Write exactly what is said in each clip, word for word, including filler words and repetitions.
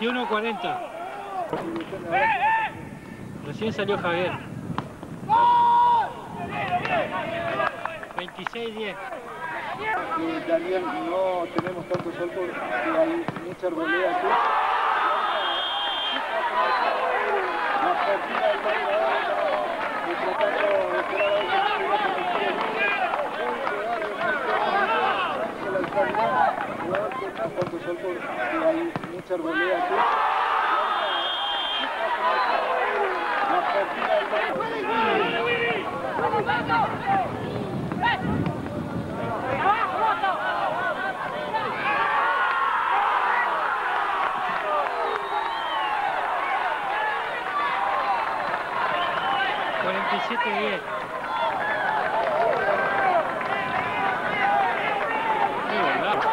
veintiuno cuarenta. Recién salió Javier. veintiséis diez. Y también no tenemos tanto sol porque hay mucha arboleda aquí. La partida del baile ahora de tratando de esperar a ver si se va a convertir en línea. Tanto sol porque hay mucha arboleda aquí. La partida del baile. cuarenta y siete diez. Qué golazo.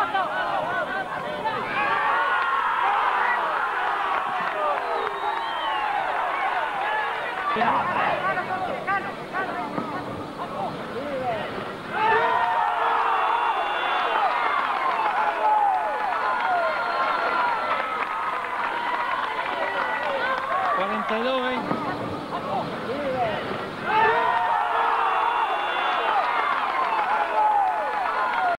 cuarenta y dos veinte.